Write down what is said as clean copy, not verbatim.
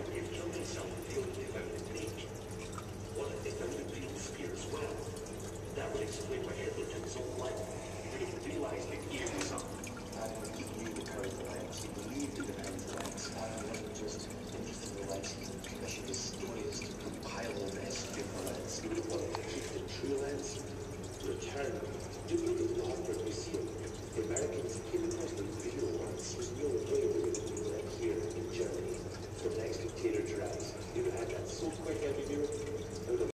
if killed himself feeling they found a snake. What if they found a green spear as well? That would explain why Hitler took his own life. He would have realized it gave him something. And he knew the current events. He believed in the current events. And he wasn't just interested in the events. He commissioned historians to compile this events. He would have wanted to keep the true events. To return. Do you look at the Harvard Museum? The Americans came across the real ones. There's no way they would do that here in Germany. So next to Taylor Giraffes, you would have had that so quick out of Europe.